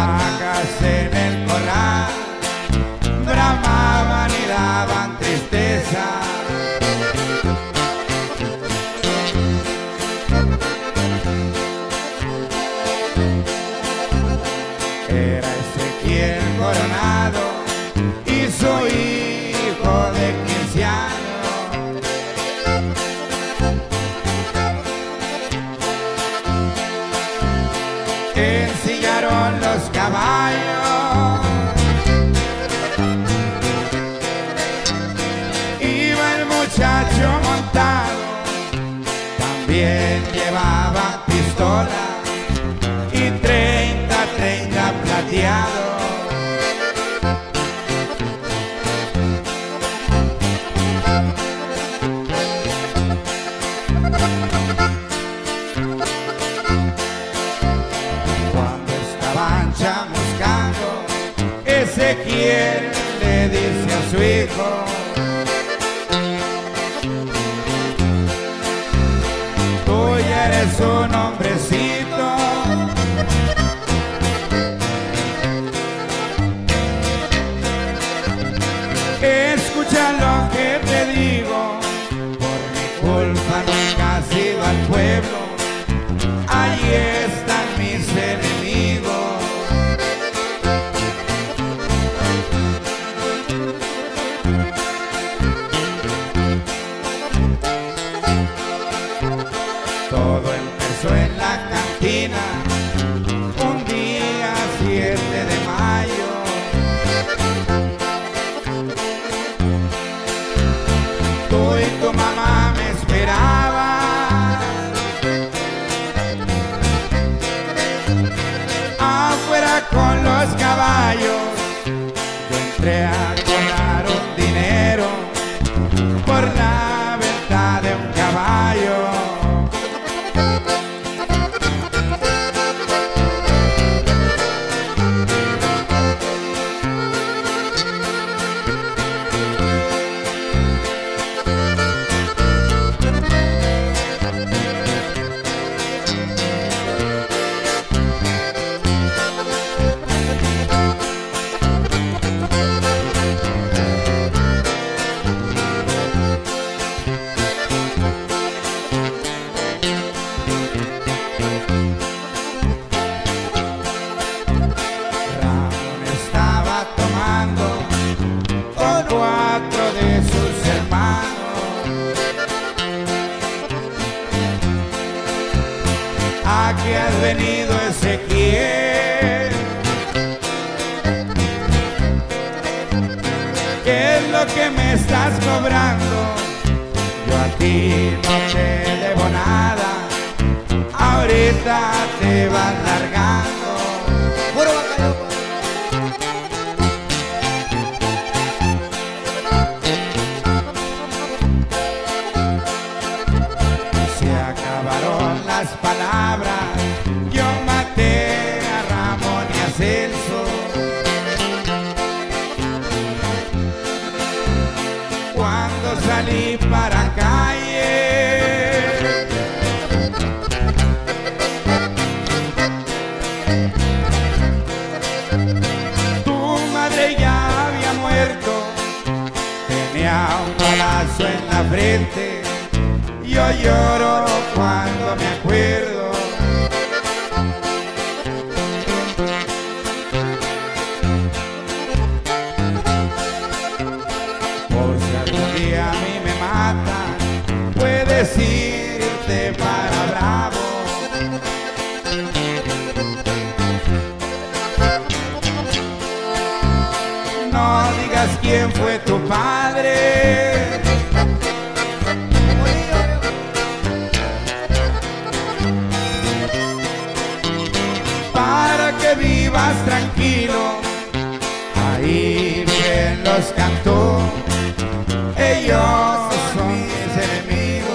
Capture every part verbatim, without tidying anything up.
vacas en el corral bramaban y daban tristeza. Era Ezequiel Coronado y su hijo de quince años. Ensillaron los caballos, iba el muchacho montado, también llevaba pistola y treinta, treinta plateado. Cuando estaban chamuscando, Ezequiel le dice a su hijo: tú ya eres un hombrecito, escucha lo que te digo, por mi culpa nunca has ido al pueblo, allí están mis enemigos. Todo empezó en la cantina, un día siete de mayo. Tú y tu mamá me esperaban afuera con los caballos. Yo entré a cobrar un dinero por la venta de un caballo. Cuatro de sus hermanos, ¿a qué has venido, Ezequiel? ¿Qué es lo que me estás cobrando? Yo a ti no te debo nada, ahorita te vas largando. Puro bacalao. Acabaron las palabras, yo maté a Ramón y a Celso. Cuando salí para calle, tu madre ya había muerto, tenía un balazo en la frente. Yo lloro cuando me acuerdo. Por si algún día a mí me matan, puedes irte para Bravo. No digas quién fue tu padre, vivas tranquilo, ahí bien los cantó, ellos son mis enemigos.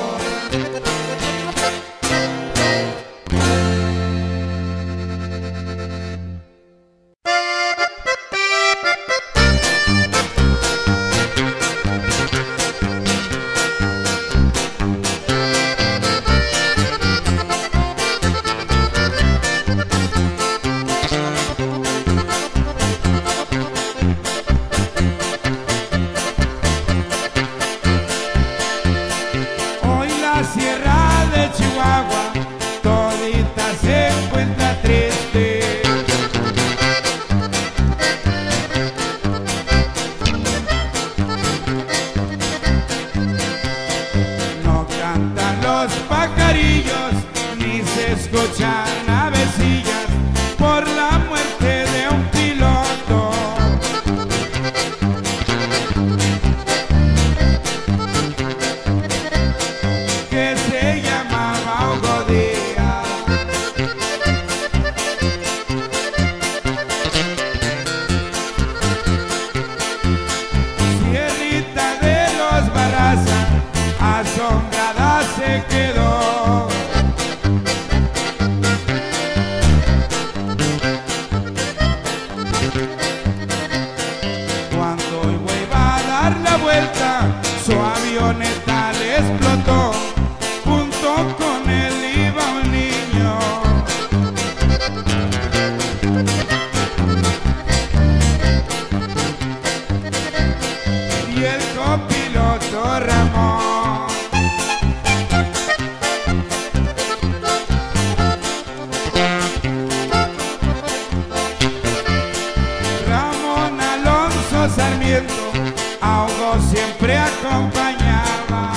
Sarmiento, a Hugo siempre acompañaba.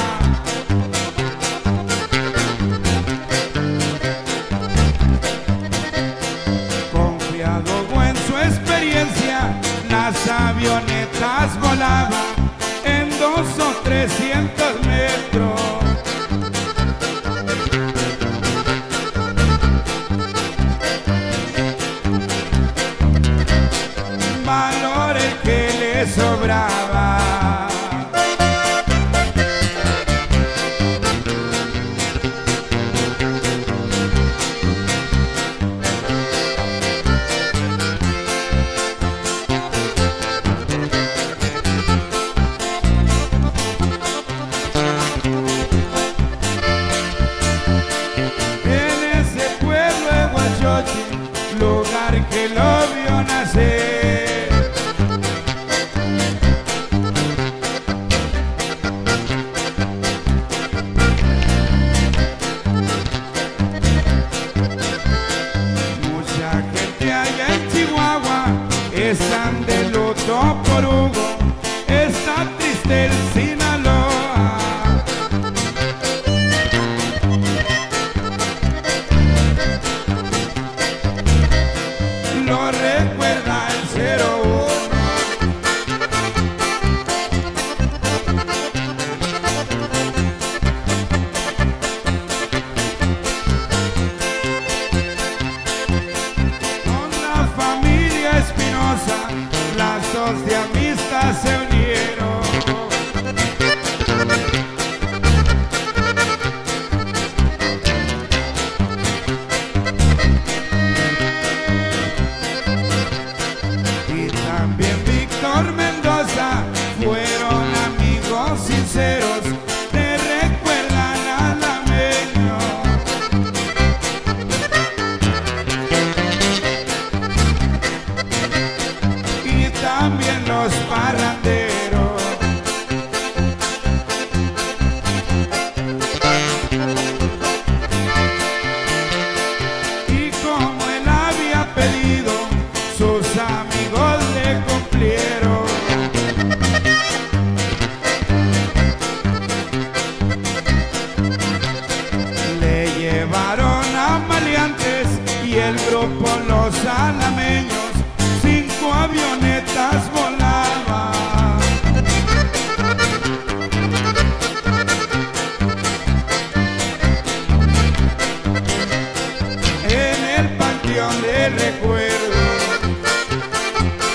Confiado Hugo en su experiencia, las avionetas volaban en dos o trescientos metros. Valor el que le sobraba. En ese pueblo de Huachochi, lugar que lo vio nacer, mucha gente allá en Chihuahua están de luto por Hugo, está triste el Sinaloa. Lo recuerda el cero uno. Con la familia Espinosa, lazos de amistad se unieron. Y también Víctor Mendoza fueron amigos sinceros, te recuerdan al ameño. Y también los parranderos. Y como él había pedido, sus amigos le cumplieron. Le llevaron a maleantes y el grupo Los Alameños, cinco avionetas volaban. En el panteón del recuerdo.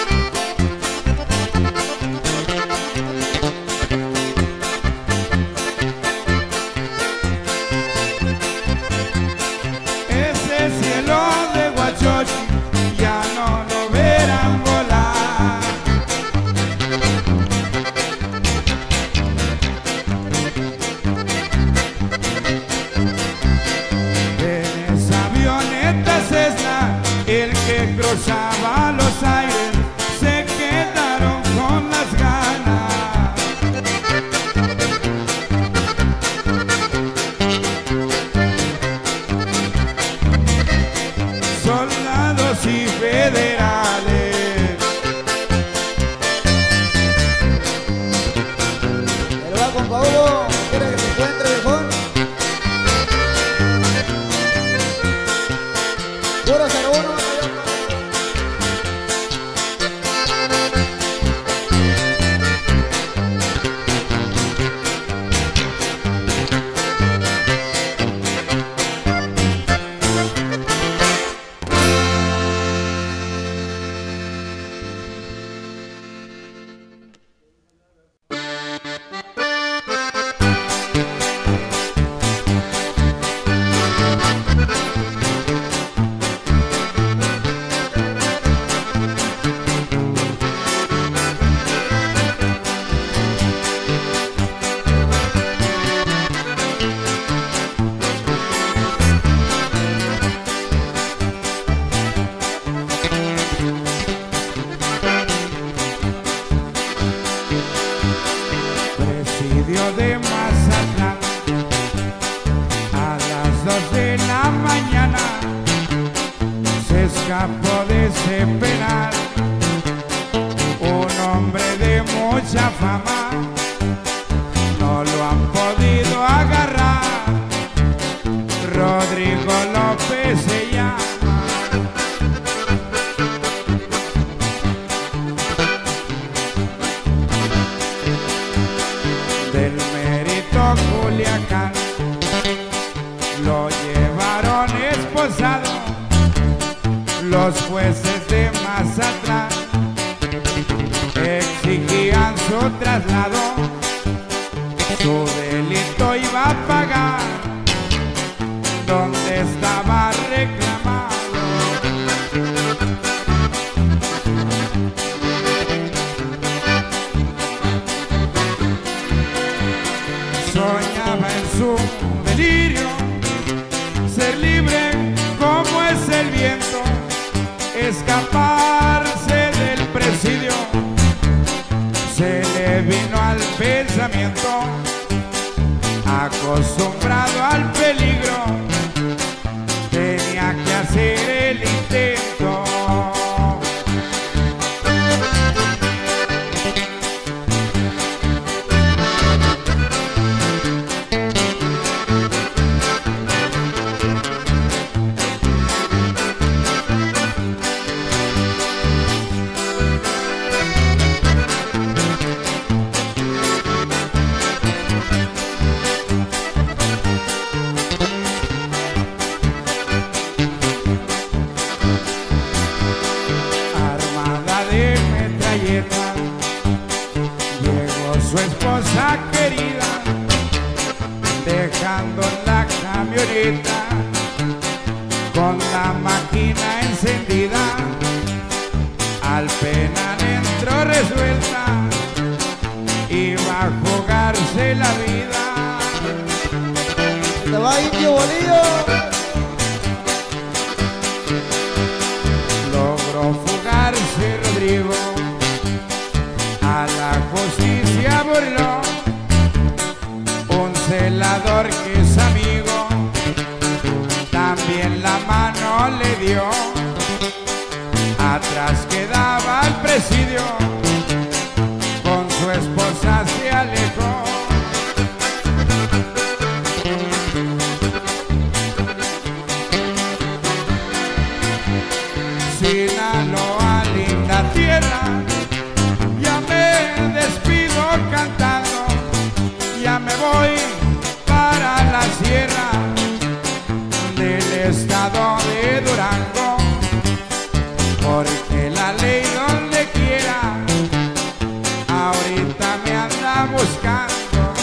fama, no lo han podido agarrar. Rodrigo López se llama. Del Mérito Culiacán lo llevaron esposado los jueces de Mazatlán, exigían su traslado, su delito iba a pagar donde estaba reclamado. Soñaba en su delirio ser libre como es el viento, escaparse del presidio. Se le vino al pensamiento, acostumbrado al peligro, tenía que hacer el intento. Llegó su esposa querida, dejando la camioneta con la máquina encendida. Al penal entró resuelta, iba a jugarse la vida. ¡Te va, Indio Bolillo! Logró fugarse Rodrigo, a la justicia burló, un celador que es amigo, también la mano le dio. Atrás quedaba el presidio, con su esposa se alejó. Sinaloa, linda tierra, ya me despido cantando, ya me voy para la sierra del estado de Durango, porque la ley donde quiera ahorita me anda buscando.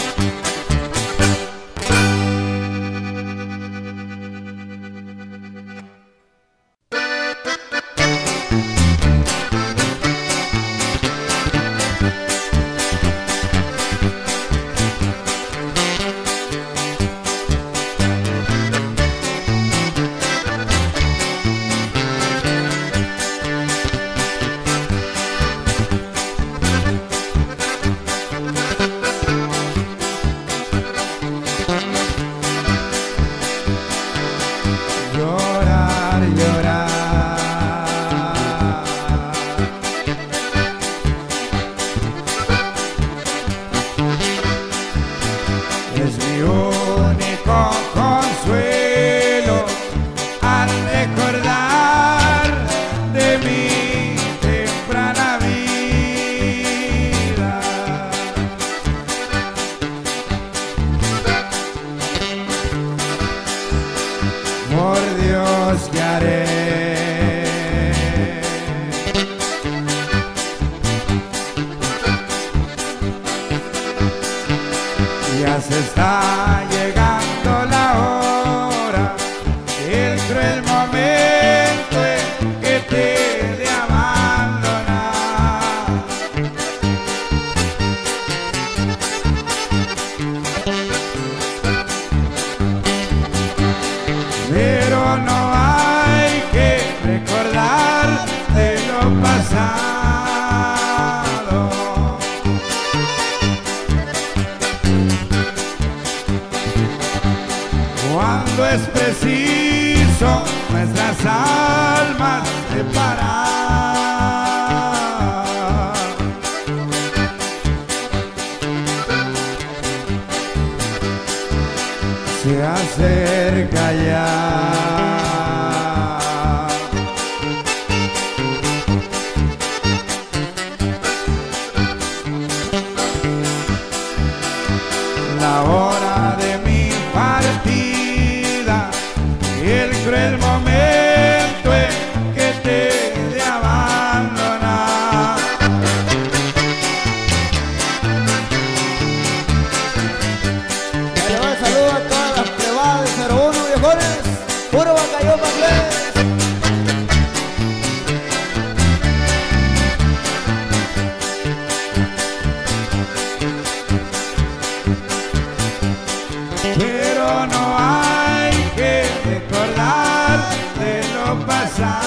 Ya se está llegando la hora, el cruel momento en que te he de abandonar. Pero no hay que recordar de lo pasado. Cuando es preciso nuestras almas separar. acerca ya. La hora de mi partida y el cruel momento en que te he de abandonar. Un saludo a todas las privadas de cero uno, viejones, puro bacallón inglés. Pero no hay que recordar de lo pasado.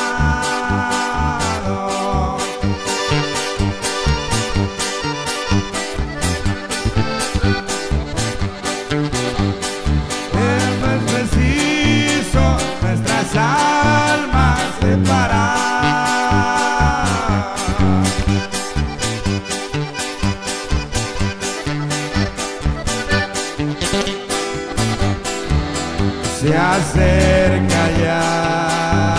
Es más preciso nuestras almas separar. Se acerca ya.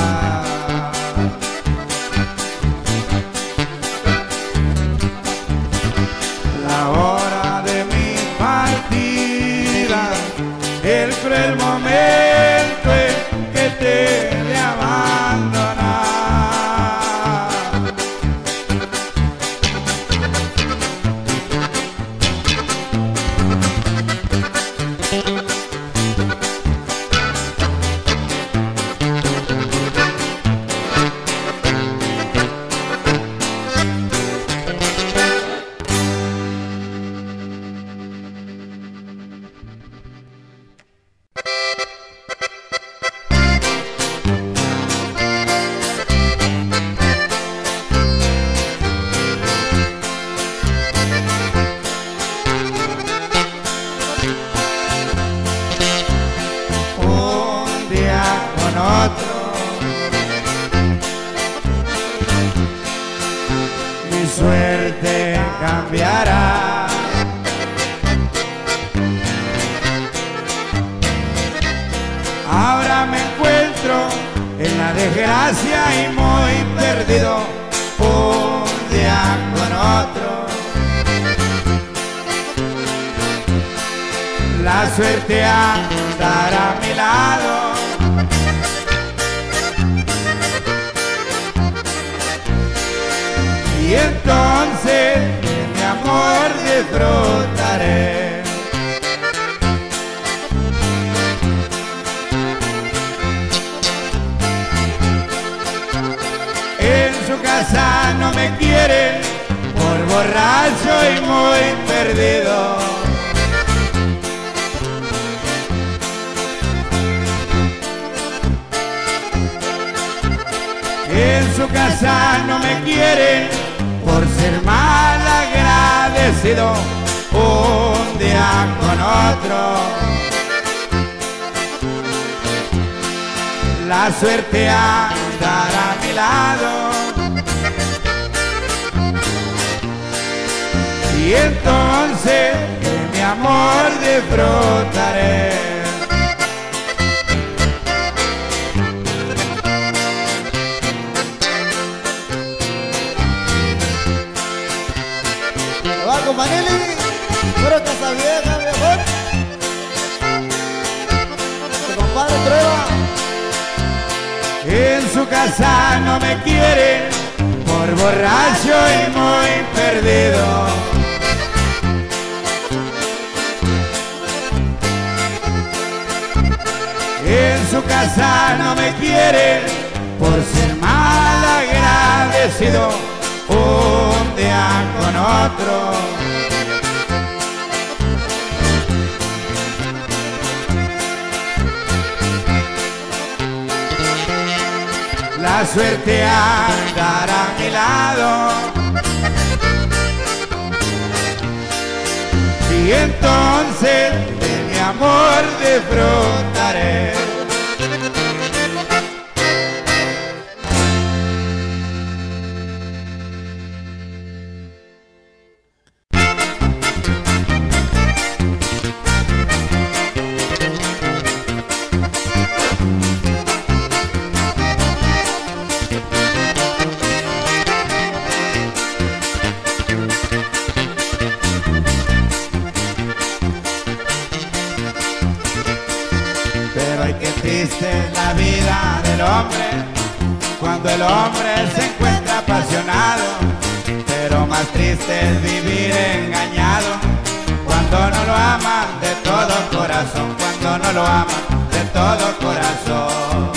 La hora de mi partida, el cruel momento en que te he de abandonar. Un día con otro, mi suerte cambiará. Ahora me encuentro en la desgracia y muy perdido. Un día con otro, la suerte andará a mi lado. Y entonces de mi amor disfrutaré. En su casa no me quieren por borracho y muy perdido. En su casa no me quieren por ser mal agradecido. Un día con otro, la suerte andará a mi lado. Y entonces de mi amor disfrutaré. Va con Manili, puro casa vieja, viejón. Tu compadre Trueba. En su casa no me quieren por borracho y muy perdido. En su casa no me quieren por ser mal agradecido. Un día con otro, la suerte andará a mi lado. Y entonces de mi amor disfrutaré. Cuando el hombre se encuentra apasionado, pero más triste es vivir engañado. Cuando no lo aman de todo corazón, cuando no lo aman de todo corazón.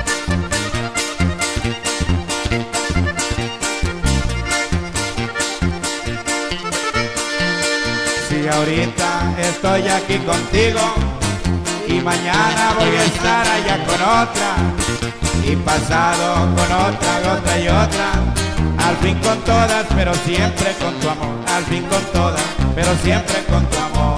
Si ahorita estoy aquí contigo y mañana voy a estar allá con otra, y pasado con otra, otra y otra, al fin con todas, pero siempre con tu amor. Al fin con todas, pero siempre con tu amor.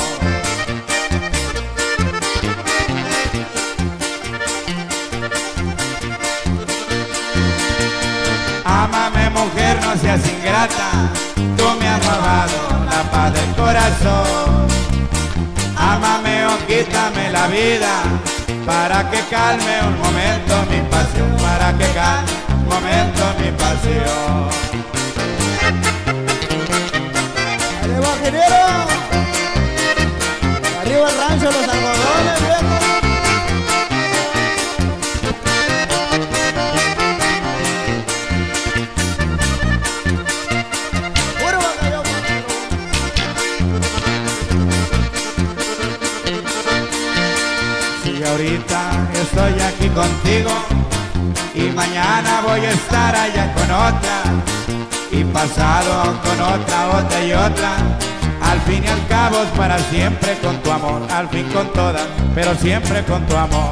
Ámame, mujer, no seas ingrata, tú me has robado la paz del corazón. Ámame o quítame la vida, para que calme un momento mi pasión, para que calme un momento mi pasión. ¡Arriba, ingeniero! ¡Arriba el rancho, los algodones, viejo! ¡Puro bacalao! Si ahorita estoy aquí contigo y mañana voy a estar allá con otra, y pasado con otra, otra y otra, al fin y al cabo es para siempre con tu amor. Al fin con todas, pero siempre con tu amor.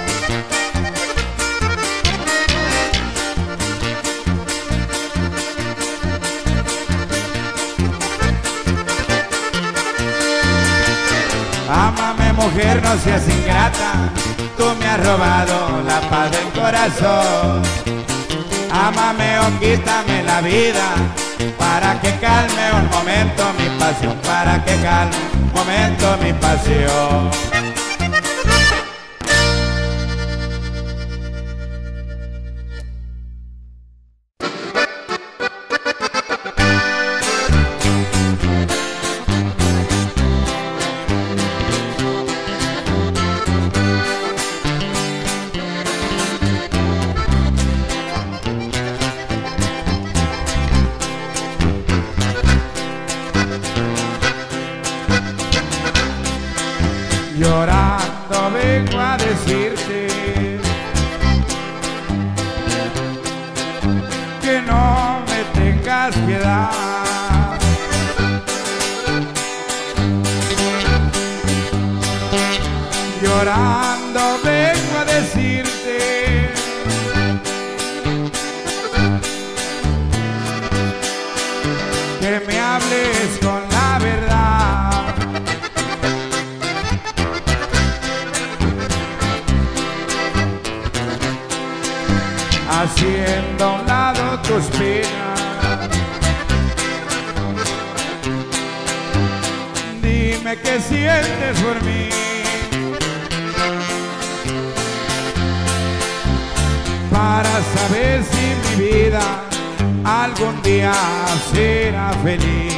Ámame, mujer, no seas ingrata, tú me has robado la paz del corazón. Ámame o quítame la vida, para que calme un momento mi pasión, para que calme un momento mi pasión. Llorando vengo a decirte que no me tengas piedad. Llorando vengo a decirte que me hables con la verdad. Haciendo a un lado tus penas, dime qué sientes por mí, para saber si mi vida algún día será feliz.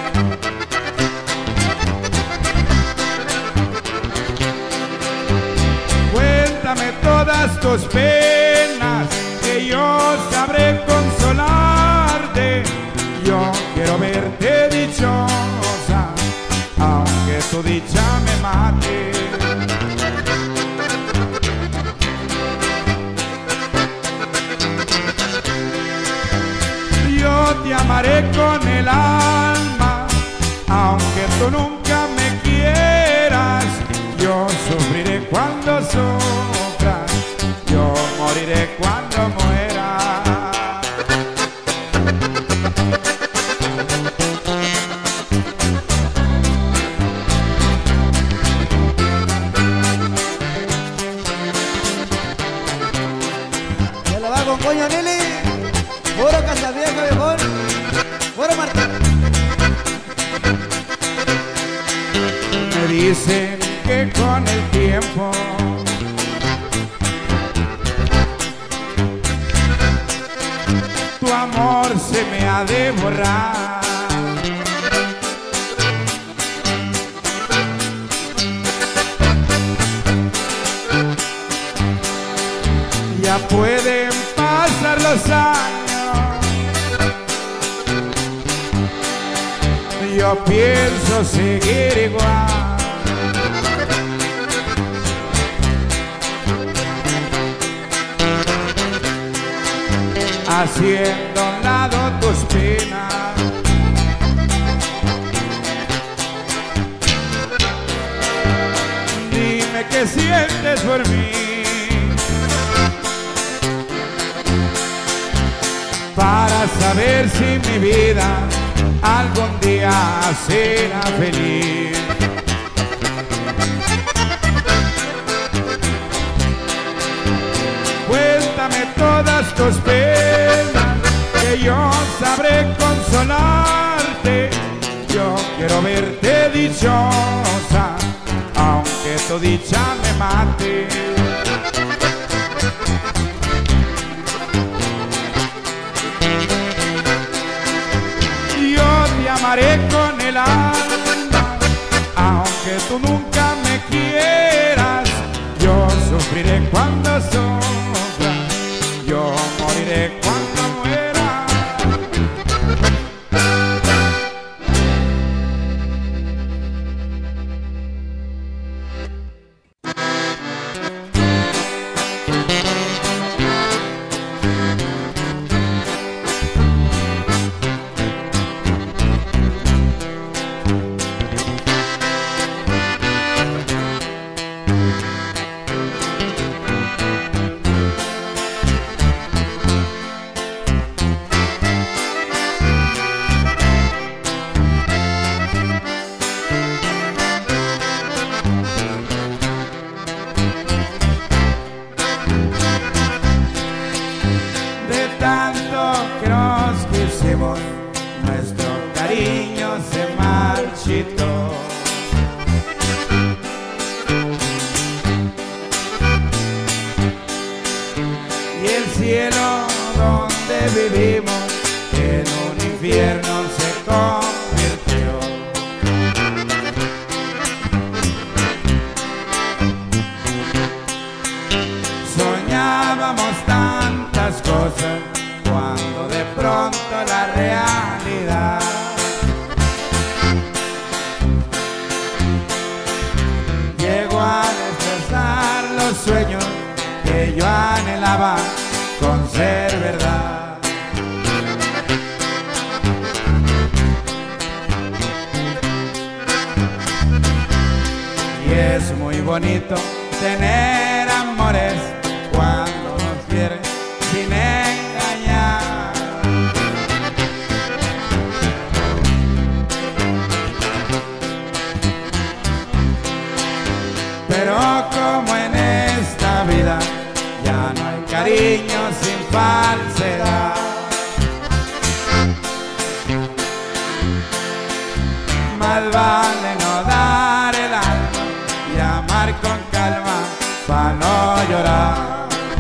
Cuéntame todas tus penas, que yo sabré consolarte. Yo quiero verte dichosa, aunque tu dicha me mate. Yo te amaré con el alma, aunque tú nunca me quieras. Yo sufriré cuando sufras, yo moriré cuando muera. Se la va con coño Nili, puro Casavieja, viejón, puro Martín. Me dicen que con el tiempo tu amor se me ha de borrar. Ya pueden pasar los los años, yo pienso seguir igual, haciendo a un lado tus penas. Dime qué sientes por mí, para saber si mi vida algún día será feliz. Cuéntame todas tus penas, que yo sabré consolarte. Yo quiero verte dichosa, aunque tu dicha me mate. Yo te amaré con el alma, aunque tú nunca me quieras. Yo sufriré cuando sufra, yo moriré cuando muera. Nuestro cariño se marchitó. Y el cielo donde vivimos en un infierno se convirtió. Soñábamos tantas cosas cuando de pronto la realidad llegó a destrozar los sueños que yo anhelaba con ser verdad. Y es muy bonito tener amores cuando nos quieren sin engañar. Pero como en esta vida ya no hay cariño sin falsedad, más vale no dar el alma y amar con calma para no llorar.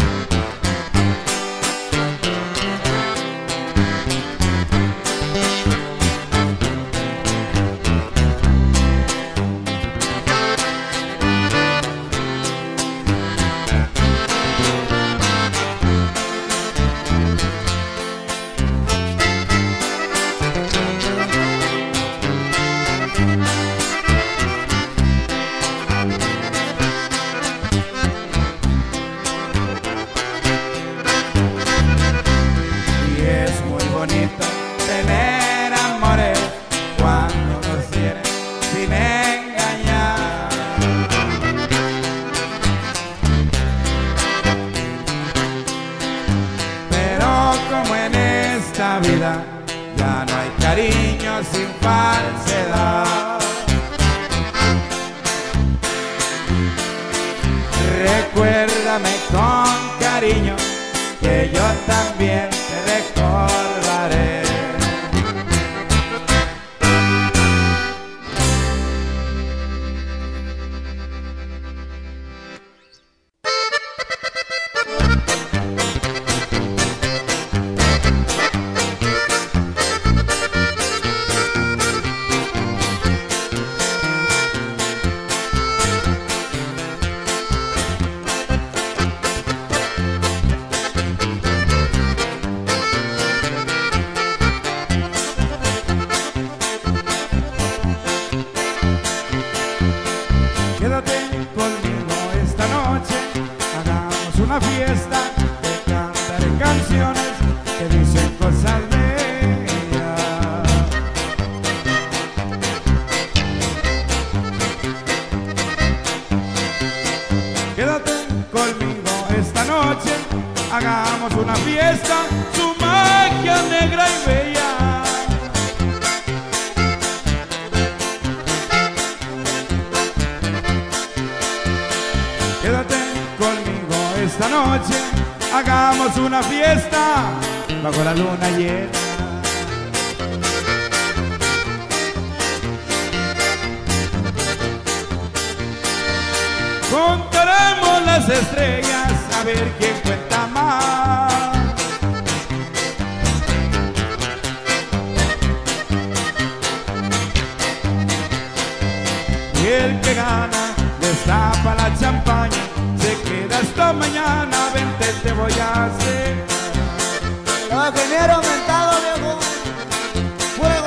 Bonito tener amores cuando nos quieren sin engañar. Pero como en esta vida ya no hay cariño sin falsedad, recuérdame con cariño que yo también te recordaré. una fiesta, su magia negra y bella. Quédate conmigo esta noche, hagamos una fiesta bajo la luna llena. Contaremos las estrellas a ver quién cuenta más. Y el que gana destapa la champaña, se queda hasta mañana, vente te voy a hacer. Los ingenieros aumentado, viejo. Fuego.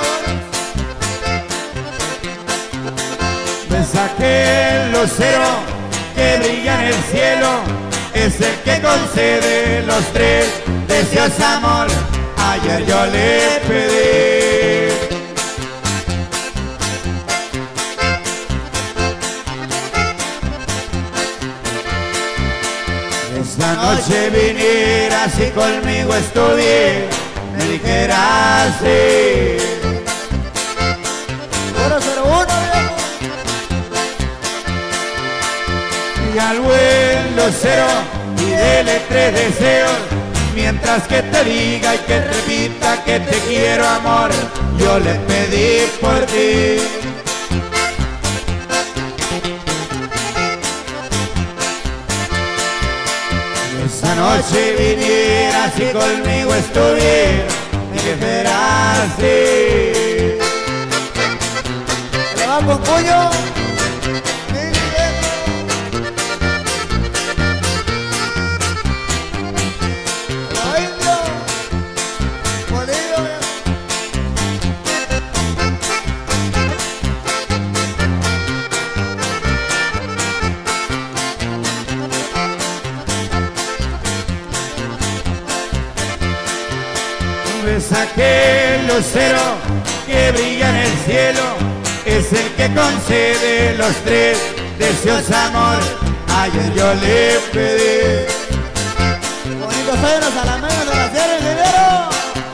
Ves aquel lucero que brilla en el cielo, es el que concede los tres deseos, amor. Ayer yo le pedí. Esta noche vinieras y conmigo estudié, me dijeras sí. cero cero uno, viejo. Y al buen lucero pídele tres deseos, mientras que te diga y que repita que te quiero, amor. Yo le pedí por ti. Esa noche vinieras y conmigo estuvieras, me dijeras sí. Le va con puño. Es aquel lucero que brilla en el cielo, es el que concede los tres deseos, amor. Ayer yo le pedí. Bonitos sueños a la mano de la sierra, ingeniero.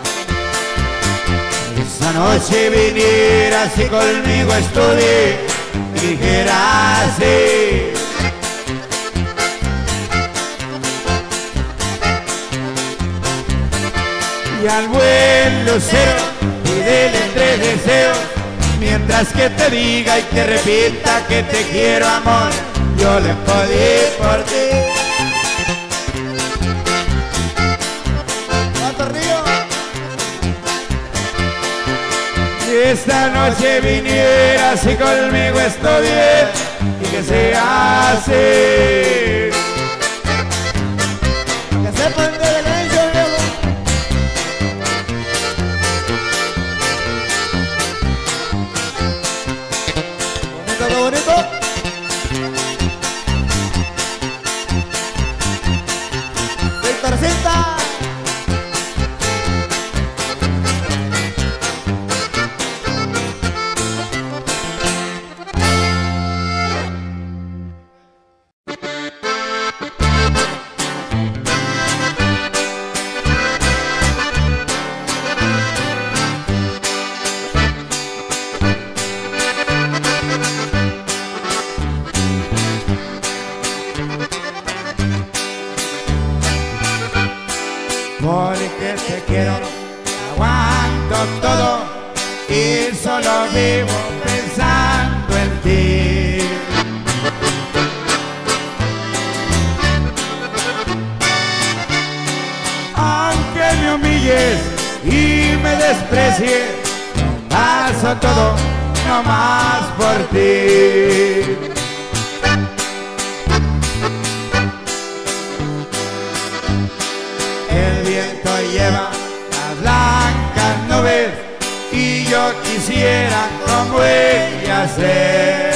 Esa noche vinieras y conmigo estudié, y dijeras sí. Y al buen lucero pídele tres deseos, mientras que te diga y que repita que te quiero, amor. Yo le pedí por ti. ¿Cuánto río? Si esta noche vinieras y conmigo estudié, y que sea así. Que sepan de silencio, viejo. Bonito, qué bonito. Victorcita. Porque te quiero, aguanto todo y solo vivo pensando en ti. Aunque me humilles y me desprecies, paso todo nomás por ti. El viento lleva las blancas nubes y yo quisiera como ella ser.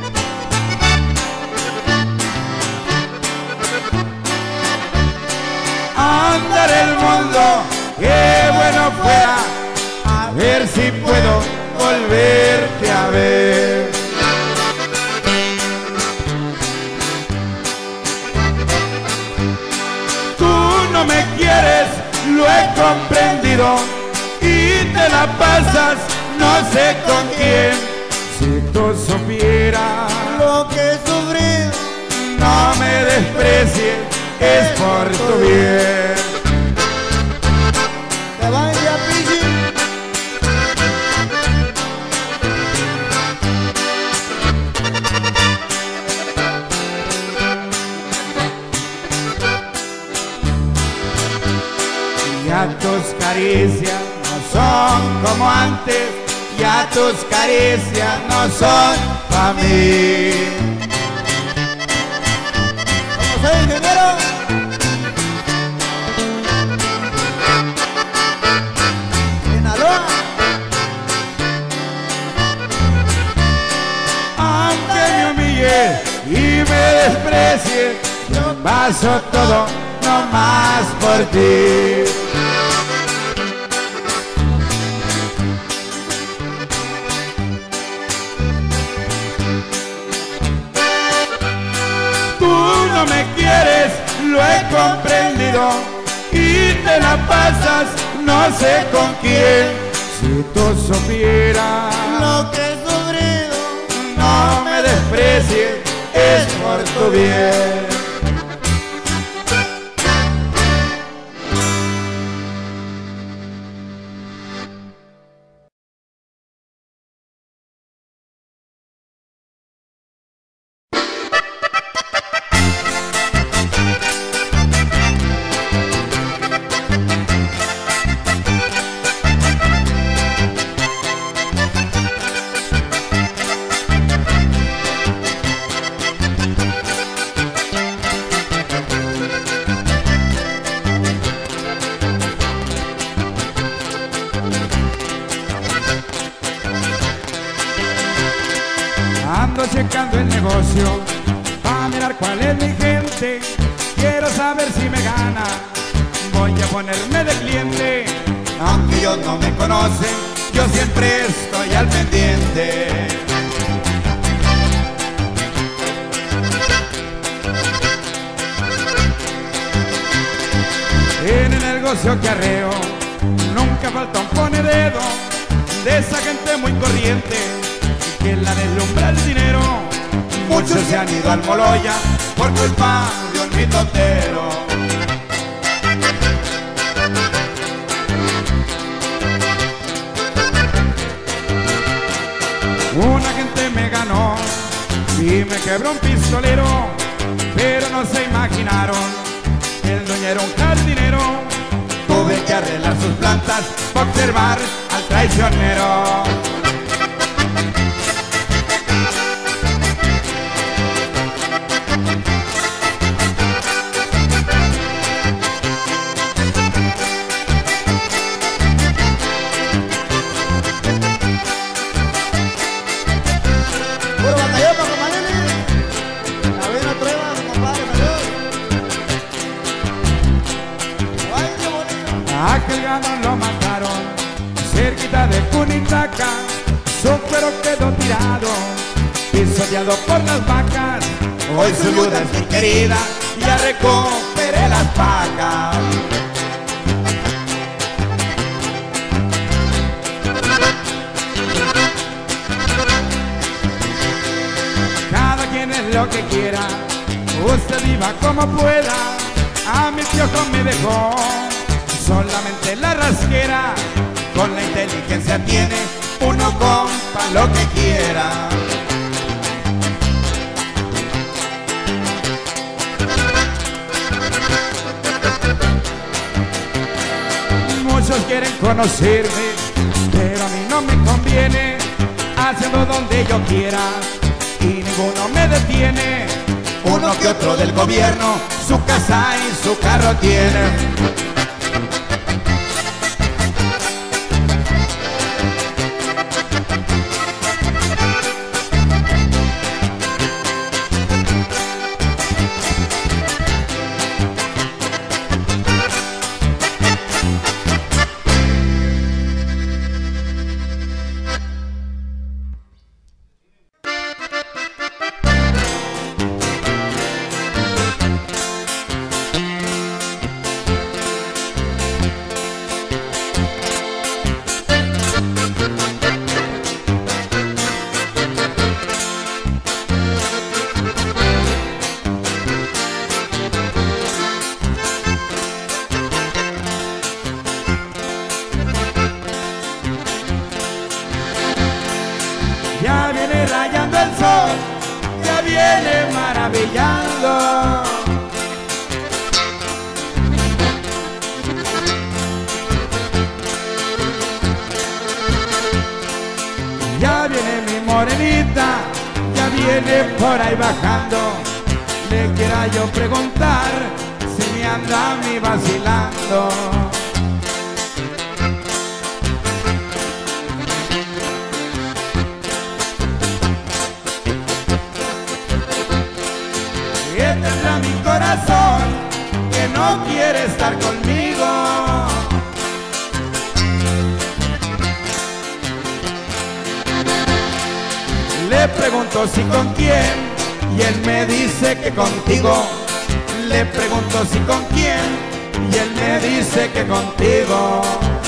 Andar el mundo, qué bueno fuera, a ver si puedo volverte a ver. Tú no me quieres te la pasas no sé con quién. Si tú supieras lo que he sufrido, no me desprecies, es por tu bien. te va a ir a Pichi. Ya tus caricias no son como antes, ya tus caricias no son para mí. ¿Cómo soy, ingeniero? Sinaloa. Aunque me humille y me desprecie, yo paso todo nomás por ti. Tú no me quieres, lo he comprendido, y te la pasas no sé con quién. Si tú supieras Lo que he sufrido, no me desprecies, es por tu bien. Ando checando el negocio para mirar cuál es mi gente. Quiero saber si me gana, voy a ponerme de cliente. Aunque ellos no me conocen, yo siempre estoy al pendiente. En el negocio que arreo nunca falta un pone dedo de esa gente muy corriente que la deslumbra el dinero. Muchos se han ido al Moloya por culpa de un mitotero. Una gente me ganó y me quebró un pistolero, pero no se imaginaron que el dueño era un jardinero. Tuve que arreglar sus plantas para observar al traicionero. puro batallón para compañeros. La buena prueba, compadre, salud. Ay, qué bonito. A aquel gano lo mataron cerquita de Cunitaca, su cuero quedó tirado, pisoteado por las vacas. Hoy su viuda es mi querida, ya recuperé las vacas. Cada quien es lo que quiera, usted viva como pueda. A mi piojo me dejó solamente la rasquera. Con la inteligencia tiene uno compa lo que quiera. Muchos quieren conocerme, pero a mí no me conviene. Haciendo donde yo quiera y ninguno me detiene. Uno que otro del gobierno su casa y su carro tiene. chillando. Ya viene mi morenita, ya viene por ahí bajando. Le quiera yo preguntar si me anda a mí vacilando. Que tendrá mi corazón que no quiere estar conmigo. Le pregunto si con quién y él me dice que contigo. Le pregunto si con quién y él me dice que contigo.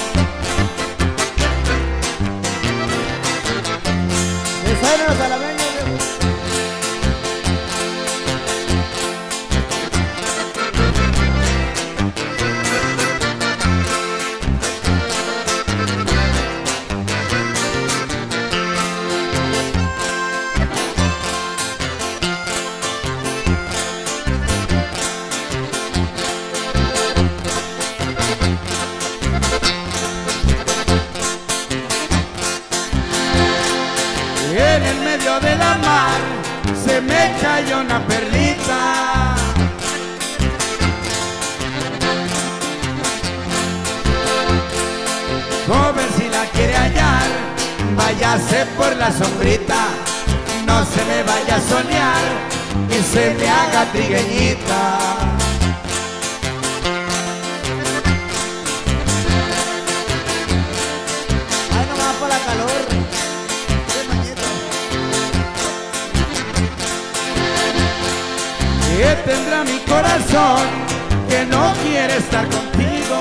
Desaire los alameños. En el medio de la mar se me cayó una perlita. Joven, si la quiere hallar, váyase por la sombrita. No se me vaya a soñar y se me haga trigueñita. Ay, nomás por la calor. Que tendrá mi corazón que no quiere estar contigo.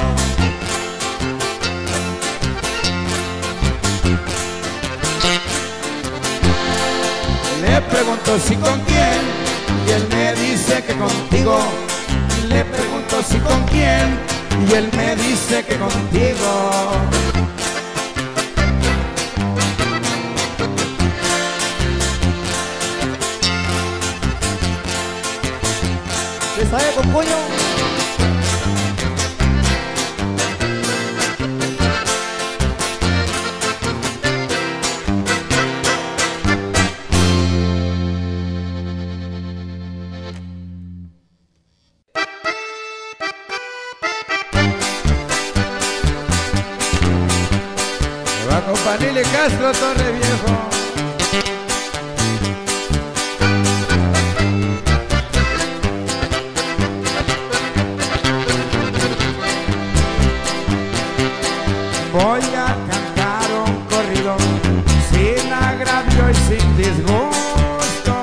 Le pregunto si con quién y él me dice que contigo. Le pregunto si con quién y él me dice que contigo. Desaire con puño. Va con Panile Castro, Torre Viejo. Voy a cantar un corrido sin agravio y sin disgusto.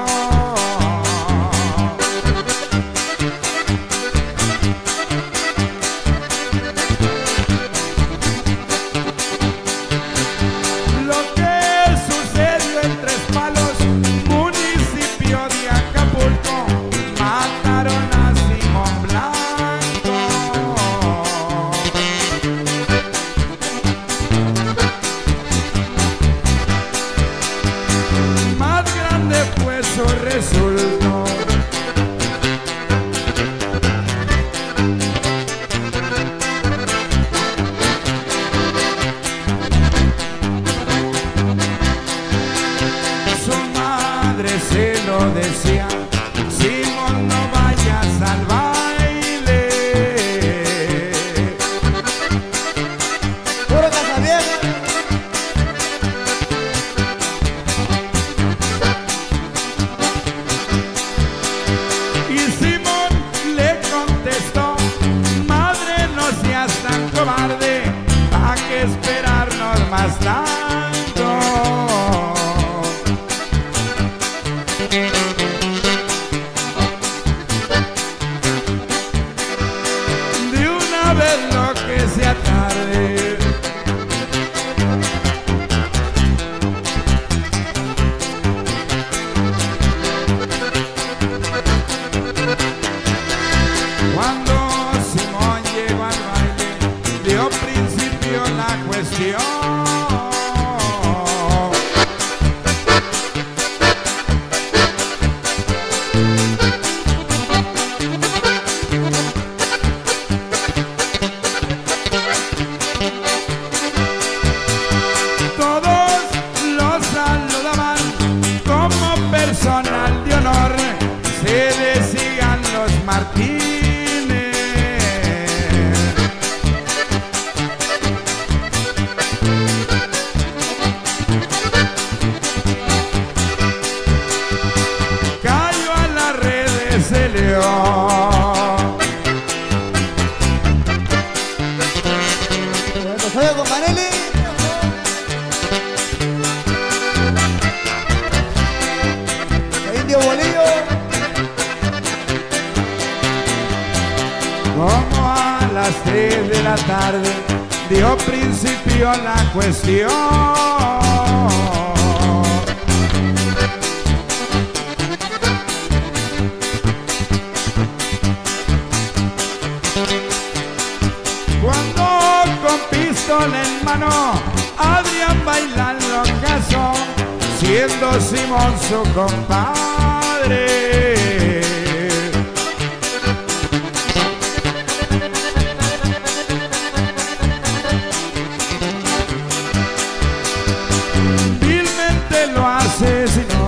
Lo que sucedió en Tres Palos, municipio de Acapulco, mataron a Simón Blanco. Más grande fue su resultó. Su madre se lo decía: Simón, no vayas al baile. Puro casa vieja. Y Simón le contestó: madre, no seas tan cobarde, ¿pa' qué esperarnos más tanto? De una vez lo que sea tarde. Cuando Simón llegó al baile, dio principio la cuestión. dio principio a la cuestión. Cuando con pistola en mano Adrián Bailán lo casó, siendo Simón su compadre. Vilmente lo asesinó.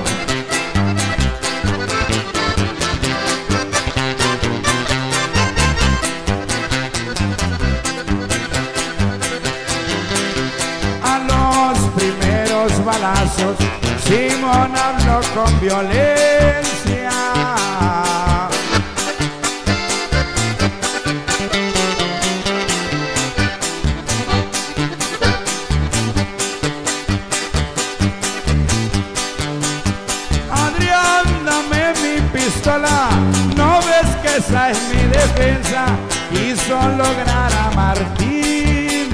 A los primeros balazos Simón habló con violencia. Adrián, dame mi pistola, no ves que esa es mi defensa. Quiso lograr a Martínez.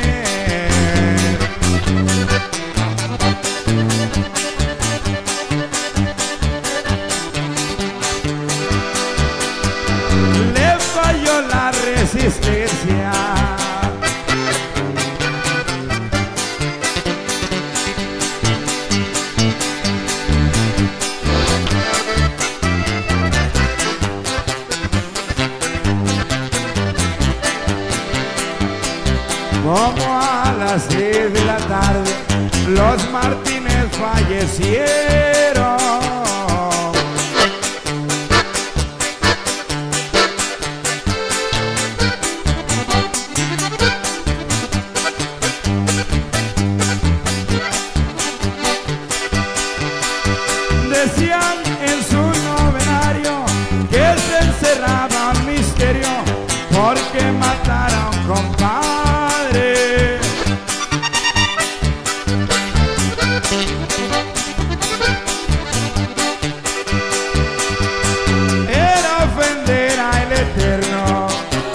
Le falló la resistencia. Como a las seis de la tarde los Martínez fallecieron. Decían en su novenario que se encerraba un misterio porque matara a un compadre. Era ofender al Eterno.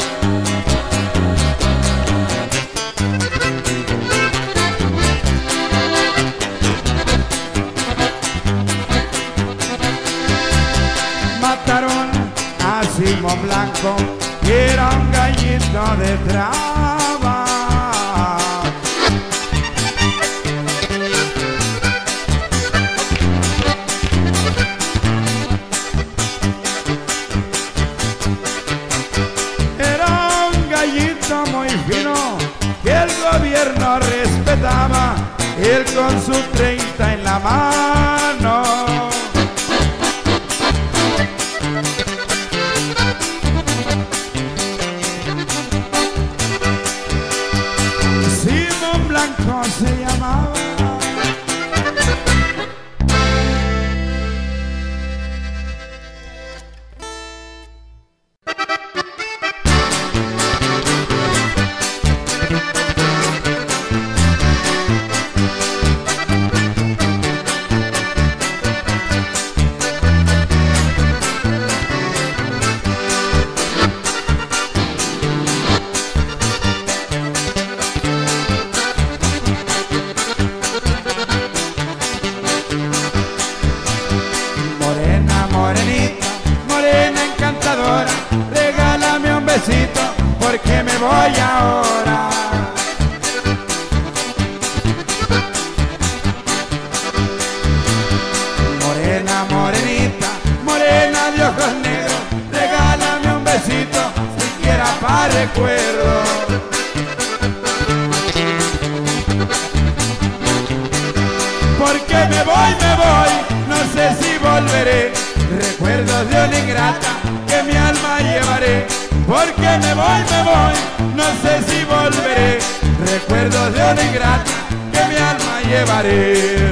Mataron a Simón Blanco, que era un gallito de traba. Era un gallito muy fino que el gobierno respetaba, él con su treinta en la mano. Simón Blanco se llamaba. Morenita, morena encantadora, regálame un besito porque me voy ahora. Morena, morenita, morena de ojos negros, regálame un besito siquiera para recuerdo. Porque me voy, me voy, no sé si volveré. Recuerdos de una ingrata que mi alma llevaré. Porque me voy, me voy, no sé si volveré. Recuerdos de una ingrata que mi alma llevaré.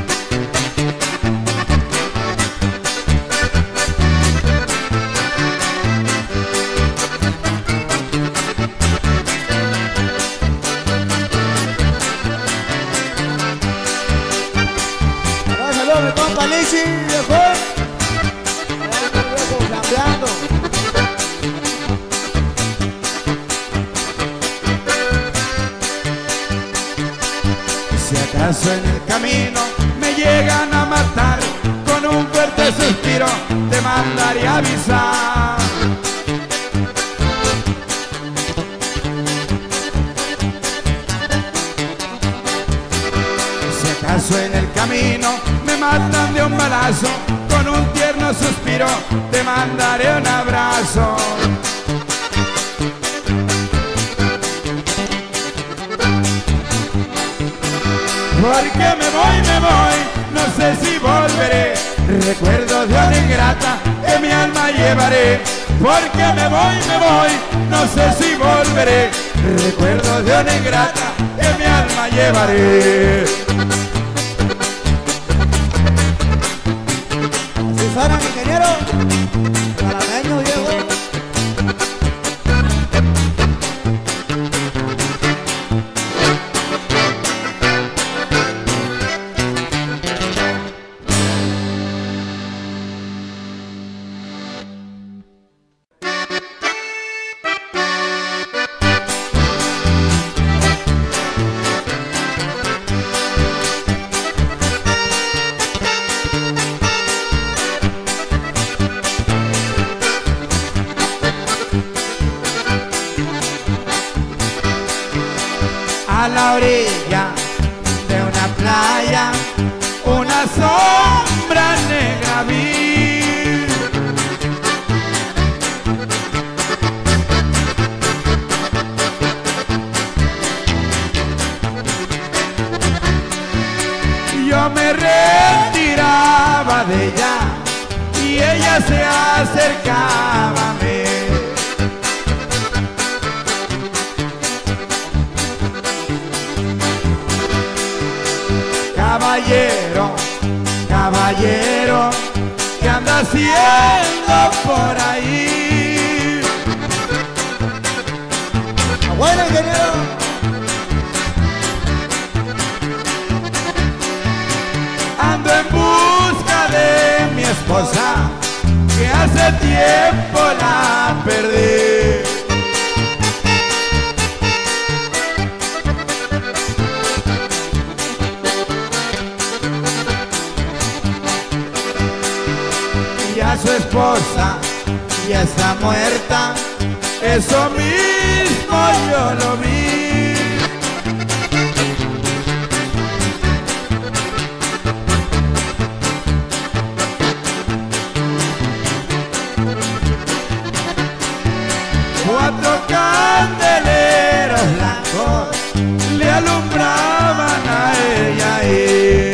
Saludos, mi compa Lichi, viejo. Si acaso en el camino me llegan a matar, con un fuerte suspiro te mandaré a avisar. Si acaso en el camino me matan de un balazo, con un tierno suspiro te mandaré un abrazo. Porque me voy, me voy, no sé si volveré, recuerdos de una ingrata que mi alma llevaré. Porque me voy, me voy, no sé si volveré, recuerdos de una ingrata que mi alma llevaré. Así suena, ingeniero, panameño viejo. A la orilla de una playa, una sombra negra vi. Yo me retiraba de ella y ella se acercaba a mí. Caballero, caballero, ¿qué anda haciendo por ahí? Bueno, ingeniero. Ando en busca de mi esposa, que hace tiempo la perdí. Ya su esposa ya está muerta, eso mismo yo lo vi. Cuatro candeleros blancos le alumbraban a ella ahí.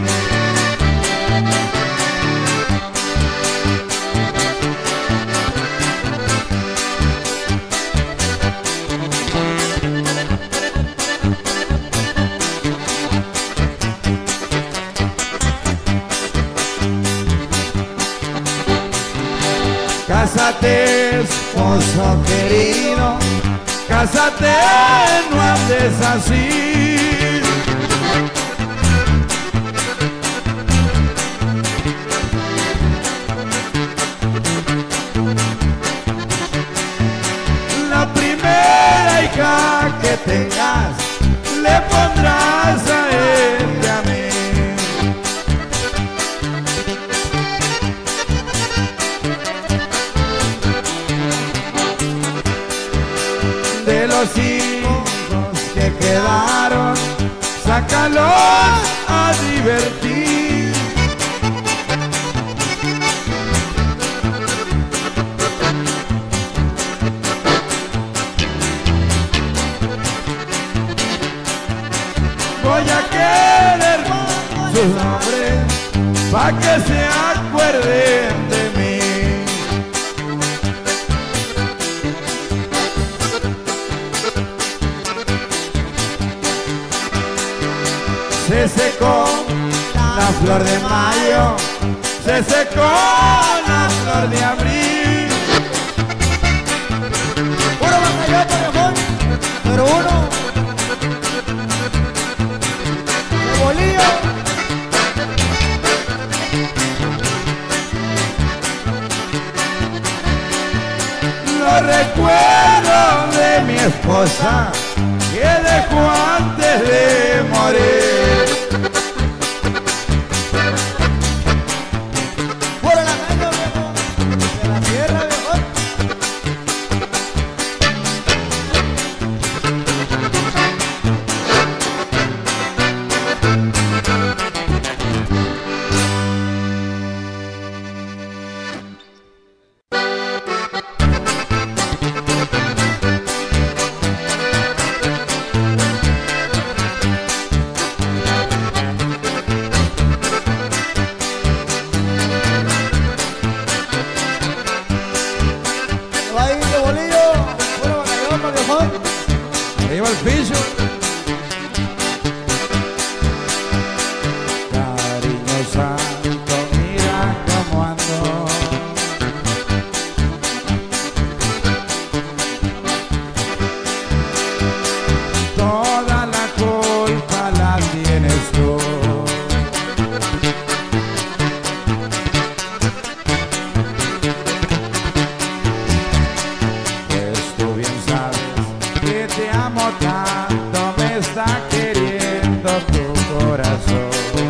Cásate, esposo querido, cásate, no andes así. La primera hija que tengas le pondrás a él y a mí. De los hijos que quedaron, sácalos a divertir. Voy a querer sus nombres pa' que se acuerden de mí. Se secó la flor de mayo, se secó la flor de abril. Puro Bacayote, viejón. Pero uno. De bolillo. Los recuerdos de mi esposa que dejó antes de morir. tu corazón.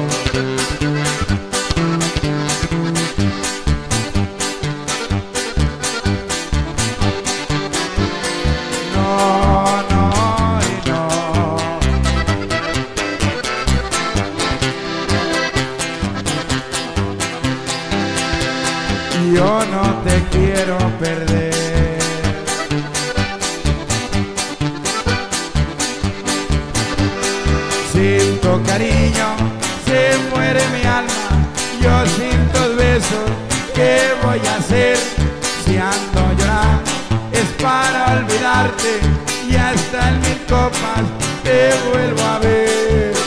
No, no y no. Yo no te quiero perder. Sin tu cariño se muere mi alma. Yo sin tus besos, ¿qué voy a hacer? Si ando llorando es para olvidarte, y hasta en mil copas te vuelvo a ver.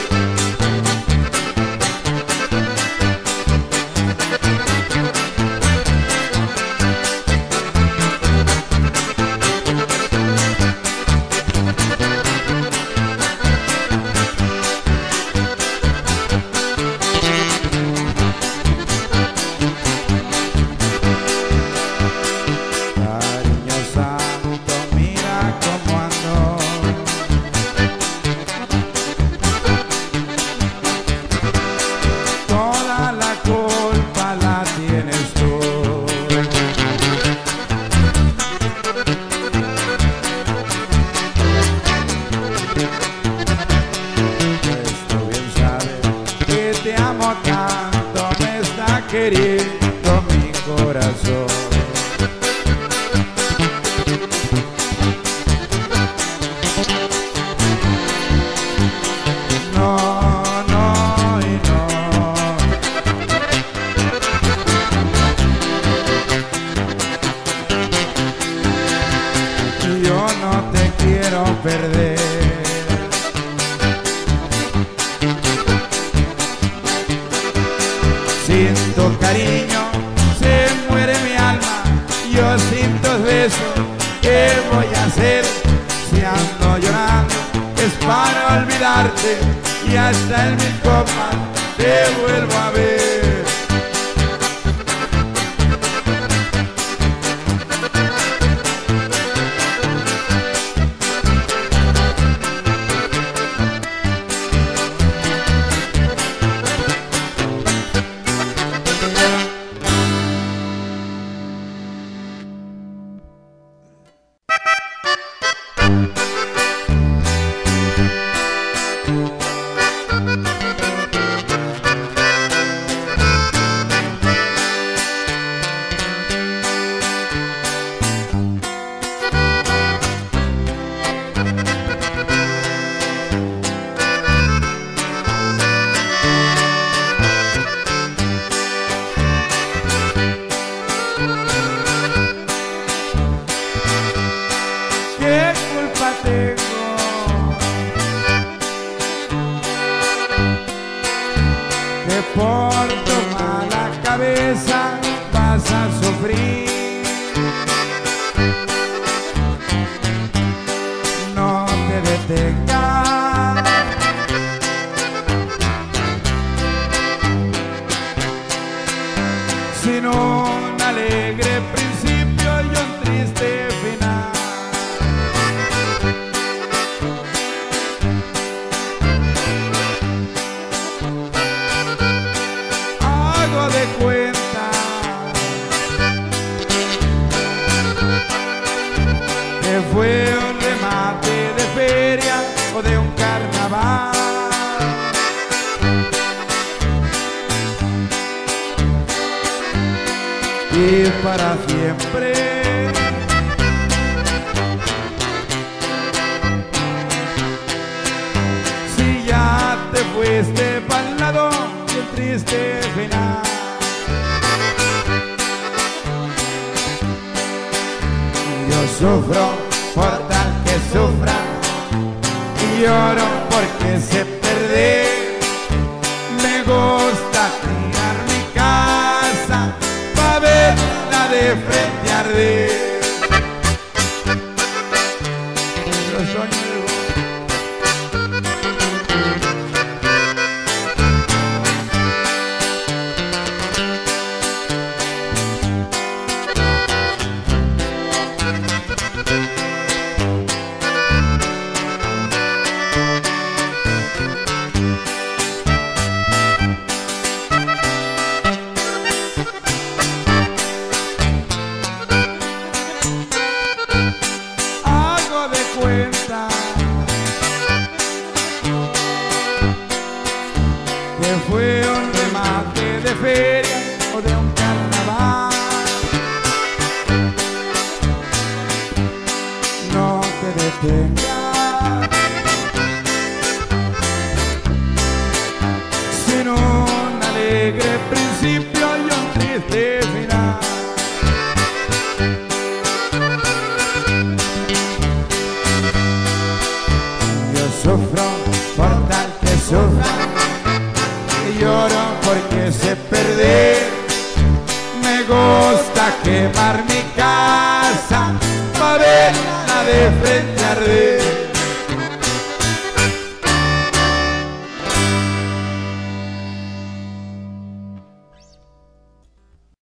Queriendo mi corazón. No, no y no. Yo no te quiero perder. Sin tu cariño se muere mi alma. Yo sin tus besos, ¿qué voy a hacer? Si ando llorando es para olvidarte, y hasta en mil copas te vuelvo a ver. ¿Qué culpa tengo? Que por tu mala cabeza vas a sufrir. No te detengas. Sin un alegre principio y un triste final. De cuenta que fue un remate de feria o de un carnaval, y para siempre si ya te fuiste pa'l lado del triste final. Yo sufro por tal que sufra y lloro porque sé perder. Me gusta tirar mi casa pa' verla de frente arder. Los sueños que fue un remate de feria o de un carnaval. No te detengas, sin un alegre principio y un triste final. Yo sufro por tal que sufra, y lloro porque sé perder. Me gusta quemar mi casa para verla de frente arder.